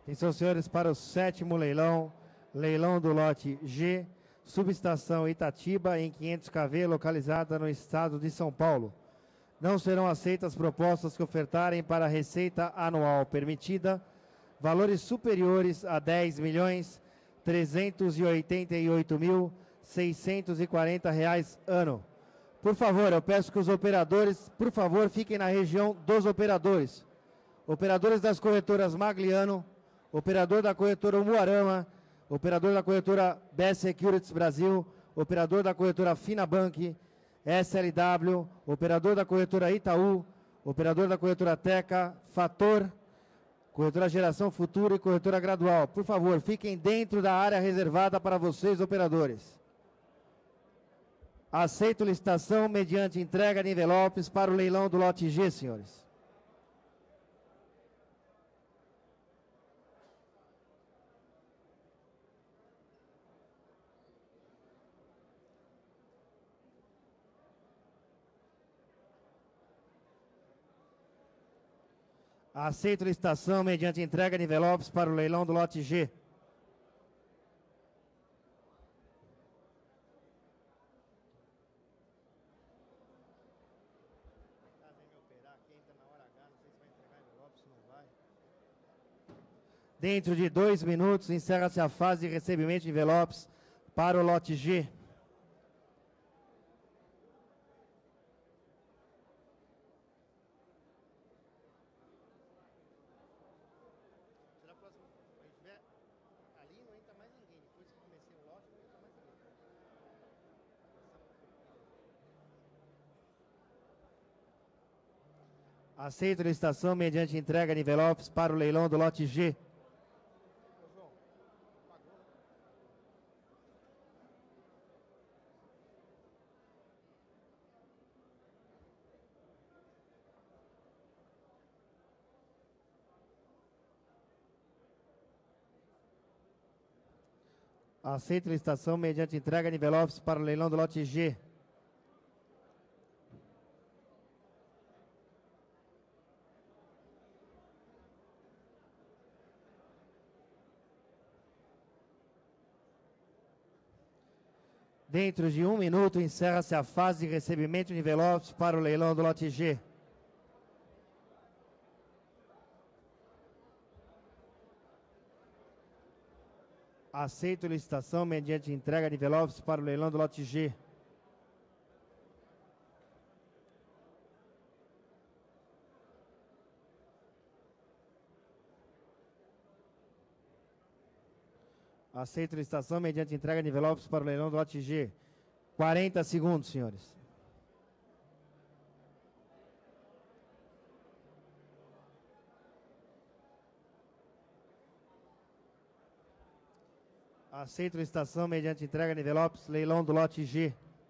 Atenção, senhores, para o 7º leilão, leilão do lote G, subestação Itatiba, em 500 kV, localizada no estado de São Paulo. Não serão aceitas propostas que ofertarem para a receita anual permitida valores superiores a R$10.388.640 ano. Por favor, eu peço que os operadores, por favor, fiquem na região dos operadores. Operadores das corretoras Magliano, operador da corretora Umuarama, operador da corretora Best Securities Brasil, operador da corretora Finabank, SLW, operador da corretora Itaú, operador da corretora Teca, Fator, corretora Geração Futura e corretora Gradual. Por favor, fiquem dentro da área reservada para vocês, operadores. Aceito licitação mediante entrega de envelopes para o leilão do lote G, senhores. Aceito licitação mediante entrega de envelopes para o leilão do lote G. Dentro de 2 minutos, encerra-se a fase de recebimento de envelopes para o lote G. Aceito a licitação mediante entrega de envelopes para o leilão do lote G. Aceito a licitação mediante entrega de envelopes para o leilão do lote G. Dentro de 1 minuto, encerra-se a fase de recebimento de envelopes para o leilão do lote G. Aceito licitação mediante entrega de envelopes para o leilão do lote G. Aceito licitação mediante entrega de envelopes para o leilão do lote G. 40 segundos, senhores. Aceito licitação mediante entrega de envelopes, leilão do lote G.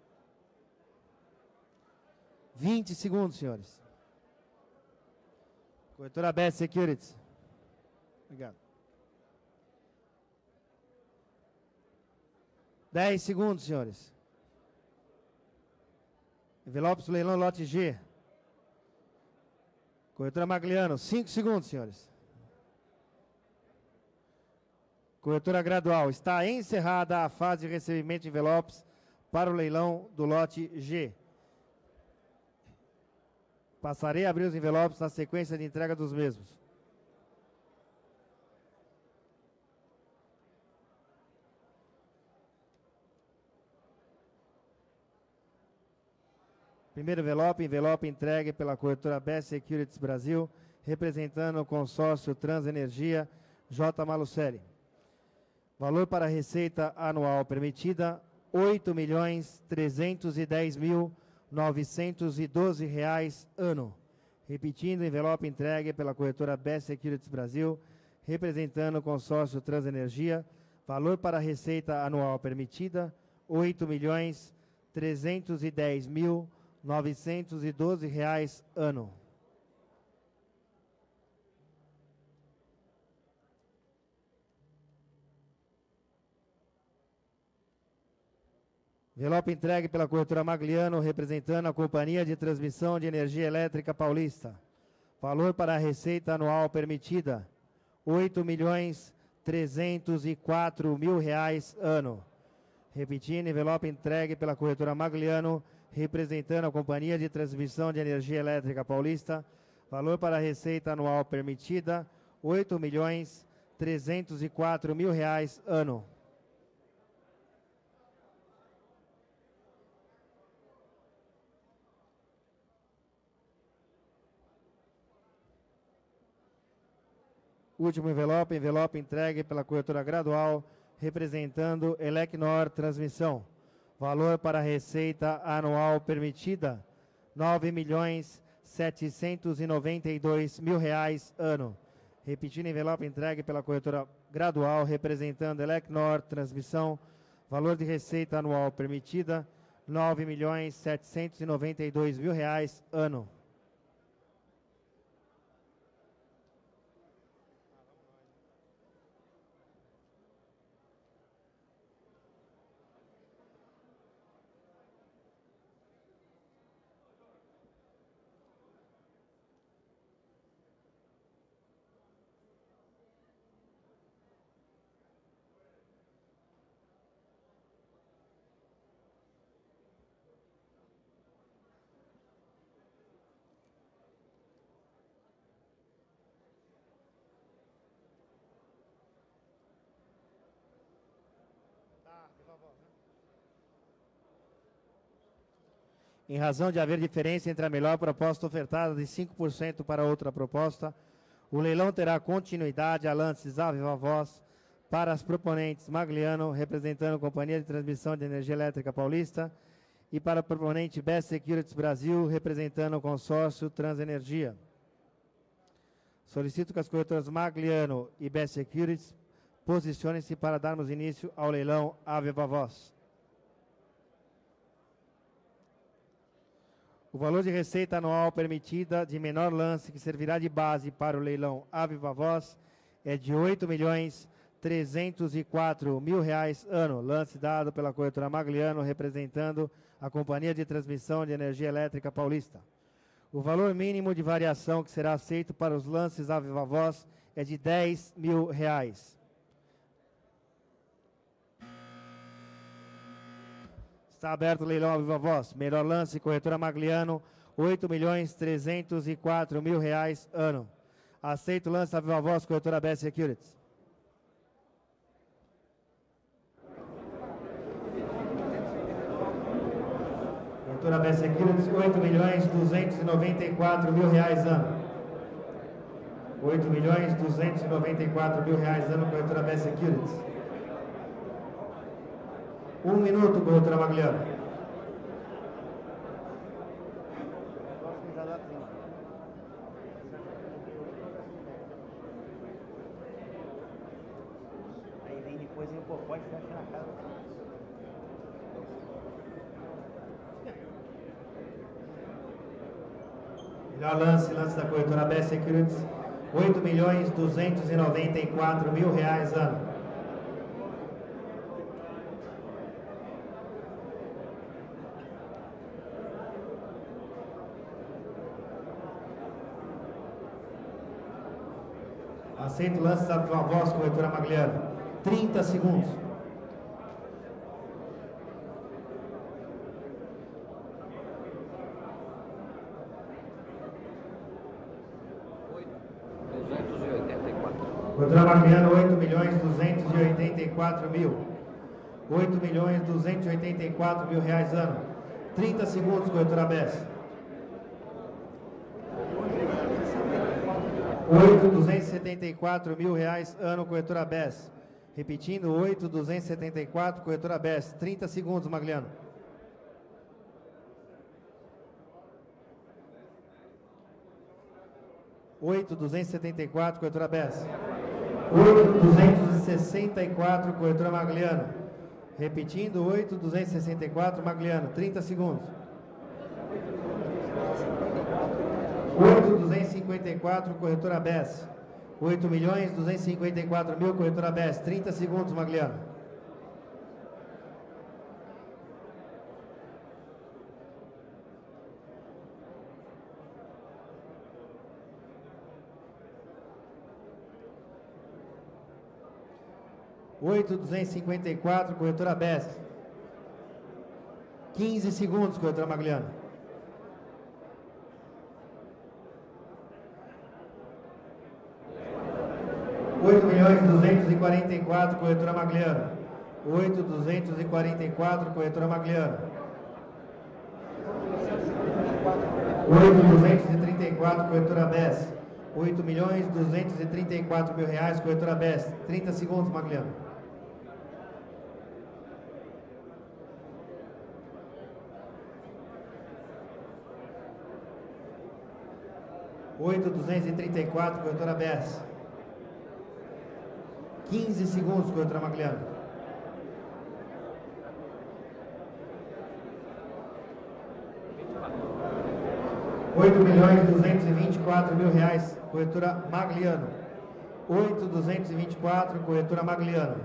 20 segundos, senhores. Corretora Best Securities. Obrigado. 10 segundos, senhores. Envelopes do leilão do lote G. Corretora Magliano, 5 segundos, senhores. Corretora Gradual, está encerrada a fase de recebimento de envelopes para o leilão do lote G. Passarei a abrir os envelopes na sequência de entrega dos mesmos. Primeiro envelope entregue pela corretora Best Securities Brasil, representando o consórcio Transenergia J. Malucelli. Valor para a receita anual permitida, R$ 8.310.912 ano. Repetindo, envelope entregue pela corretora Best Securities Brasil, representando o consórcio Transenergia. Valor para a receita anual permitida, R$ 8.310.912 ano. Envelope entregue pela corretora Magliano, representando a Companhia de Transmissão de Energia Elétrica Paulista. Valor para a receita anual permitida, R$ 8.304.000 ano. Repetindo, envelope entregue pela corretora Magliano, representando a Companhia de Transmissão de Energia Elétrica Paulista. Valor para a receita anual permitida, R$ 8.304.000 ano. Último envelope, envelope entregue pela corretora Gradual, representando Elecnor Transmissão. Valor para a receita anual permitida, R$ 9.792.000 ano. Repetindo, envelope entregue pela corretora Gradual, representando Elecnor Transmissão. Valor de receita anual permitida, R$ 9.792.000 ano. Em razão de haver diferença entre a melhor proposta ofertada de 5% para outra proposta, o leilão terá continuidade a lances à viva voz para as proponentes Magliano, representando a Companhia de Transmissão de Energia Elétrica Paulista, e para o proponente Best Securities Brasil, representando o consórcio Transenergia. Solicito que as corretoras Magliano e Best Securities posicionem-se para darmos início ao leilão à viva voz. O valor de receita anual permitida de menor lance que servirá de base para o leilão à viva voz é de R$ 8.304.000 ano. Lance dado pela corretora Magliano, representando a Companhia de Transmissão de Energia Elétrica Paulista. O valor mínimo de variação que será aceito para os lances à viva voz é de R$ 10.000. Está aberto o leilão à viva voz. Melhor lance, corretora Magliano, R$ 8.304.000 ano. Aceito o lance à viva voz, corretora Best Securities. Corretora Best Securities, R$ 8.294.000 ano. R$ 8.294.000 ano, corretora Best Securities. 1 minuto, corretora Magliano. Aí vem depois o popó e fecha na casa. Melhor lance da corretora Best Securities, R$ 8.294.000 ano. Aceito o lance da voz, corretora Magliano. 30 segundos. Corretora Magliano, 8.284.000. R$ 8.284.000 ano. 30 segundos, corretora Bess. 8.274.000 ano, corretora Bess. Repetindo, 8.274, corretora Bess. 30 segundos, Magliano. R$ 8.274, corretora Bess. 8.264, corretora Magliano. Repetindo, 8.264, Magliano. 30 segundos. 8.254, corretora Bess. 8.254.000, corretora Bess. 30 segundos, Magliano. 8.254, corretora Best. 15 segundos, corretora Magliano. R$8.244, corretora Magliano. 8.244, corretora Magliano. 8.234, corretora Best. R$8.234.000, corretora Best. 30 segundos, Magliano. R$8.234, corretora Best. 15 segundos, corretora Magliano. R$8.224.000, corretora Magliano. 8.224, corretora Magliano.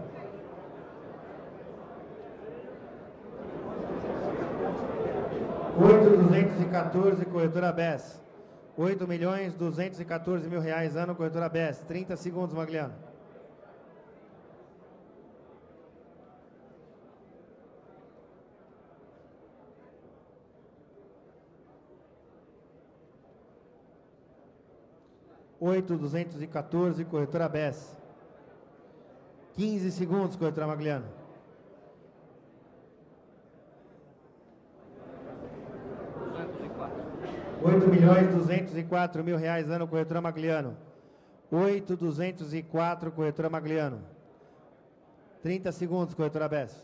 R$8.214, corretora Best. R$8.214.000 ano, corretora Best. 30 segundos, Magliano. R$8.214, corretora Best. 15 segundos, corretora Magliano. R$8.204.000 ano, corretora Magliano. 8.204, corretora Magliano. 30 segundos, corretora Best.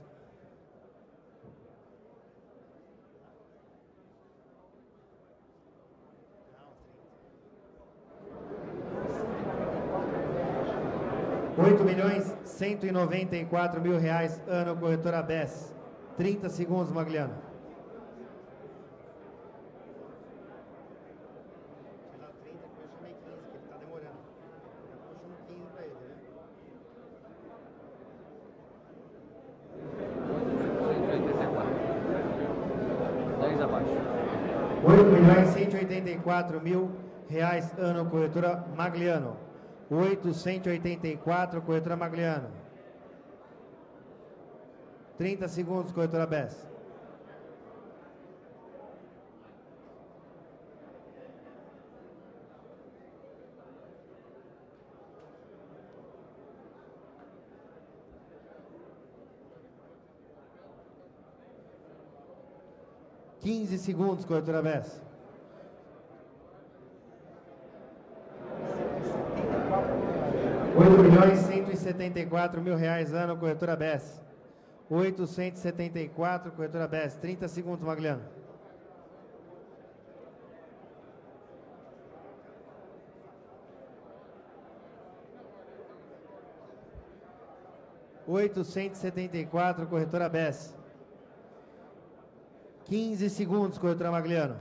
R$8.194.000 ano, corretora Best. 30 segundos, Magliano. R$8.184.000 ano, corretora Magliano. 884, corretora Magliano. 30 segundos, corretora Best. Quinze segundos, corretora Best. R$8.174.000 ano, corretora Best. 874, corretora Best. 30 segundos, Magliano. R$874, corretora Best. 15 segundos, corretora Magliano.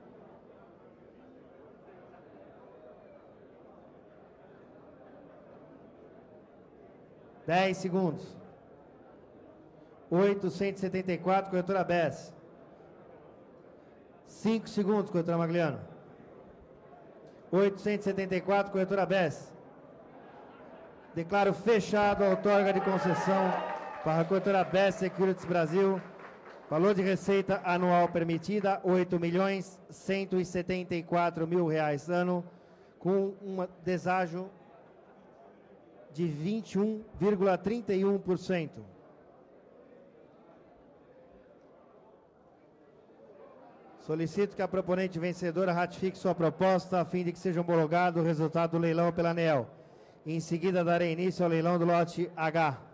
Dez segundos. 874, corretora Best. 5 segundos, corretora Magliano. 874, corretora Best. Declaro fechado a outorga de concessão para a corretora Best Securities Brasil. Valor de receita anual permitida, R$8.174.000 ano, com um deságio de 21,31%. Solicito que a proponente vencedora ratifique sua proposta a fim de que seja homologado o resultado do leilão pela ANEEL. Em seguida, darei início ao leilão do lote H.